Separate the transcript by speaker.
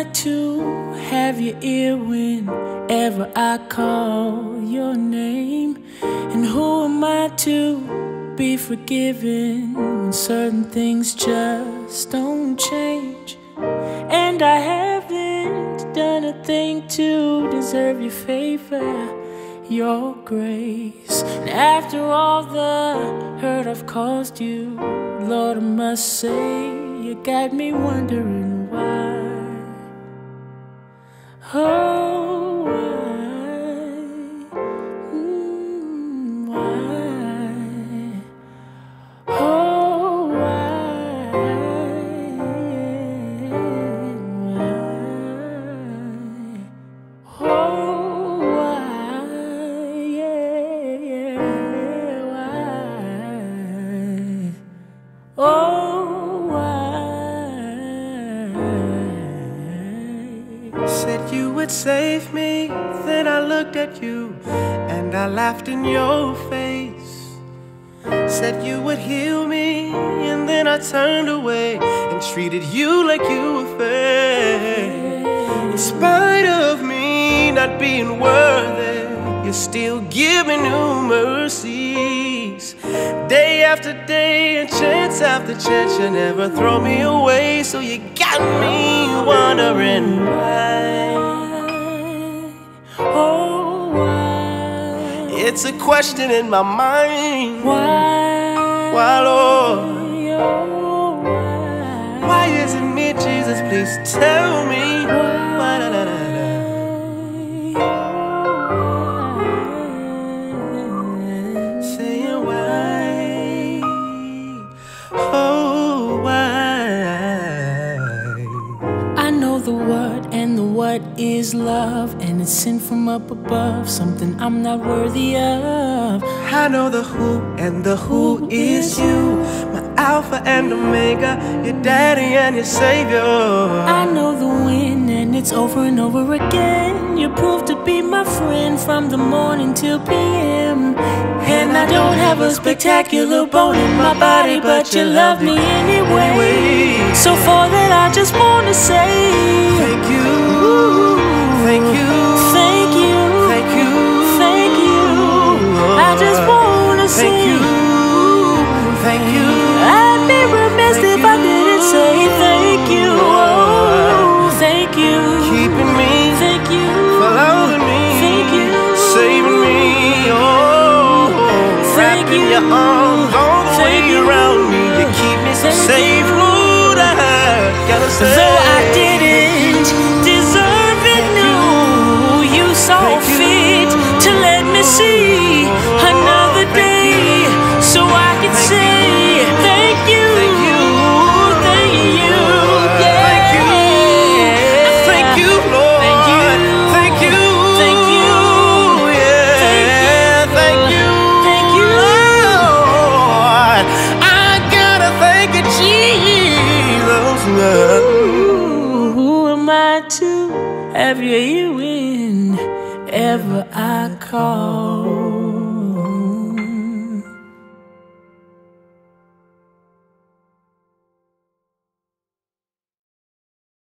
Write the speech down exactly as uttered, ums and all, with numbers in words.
Speaker 1: I to have your ear whenever I call your name? And who am I to be forgiven when certain things just don't change? And I haven't done a thing to deserve your favor, your grace. And after all the hurt I've caused you, Lord, I must say you got me wondering why. Oh, why? Mm, why? Oh, why? Why? Oh, why? Yeah, yeah, why? Oh, why?
Speaker 2: Said you would save me, then I looked at you and I laughed in your face. Said you would heal me, and then I turned away and treated you like you were fair. In spite of me not being worthy, you're still giving new mercies. Day after day and chance after chance, you never throw me away. So you got me wondering why.
Speaker 1: Oh, why?
Speaker 2: It's a question in my mind.
Speaker 1: Why?
Speaker 2: Why, Lord?
Speaker 1: Oh, why?
Speaker 2: Why is it me, Jesus? Please tell me why. Why, da, da, da, da. Saying why? Oh, why?
Speaker 1: I know the what and the what is love, and it's sent from up above, something I'm not worthy of.
Speaker 2: I know the who, and the who is you, my Alpha and Omega, your daddy and your savior.
Speaker 1: I know the when, and it's over and over again. You proved to be my friend from the morning till P M And I don't have a spectacular bone in my body, but you love me anyway. So for that I just wanna say
Speaker 2: thank you, thank you,
Speaker 1: thank you,
Speaker 2: thank you,
Speaker 1: thank you. I just wanna say
Speaker 2: thank you, thank you.
Speaker 1: I'd be remiss if I didn't say thank you. Oh, thank you,
Speaker 2: Keeping me,
Speaker 1: thank you,
Speaker 2: for loving me,
Speaker 1: thank you,
Speaker 2: saving me. Oh, wrapping your arms all the way around me. You keep me so safe, Lord. I gotta say,
Speaker 1: though I didn't deserve it, no, you saw fit to let me see another day, so I could say thank you, thank you, thank you, yeah.
Speaker 2: Thank you, thank you, Lord.
Speaker 1: Thank you,
Speaker 2: thank you,
Speaker 1: thank you,
Speaker 2: yeah. Thank you,
Speaker 1: thank you,
Speaker 2: Lord. I gotta thank you, Jesus.
Speaker 1: Ooh, who am I to have you here whenever I call?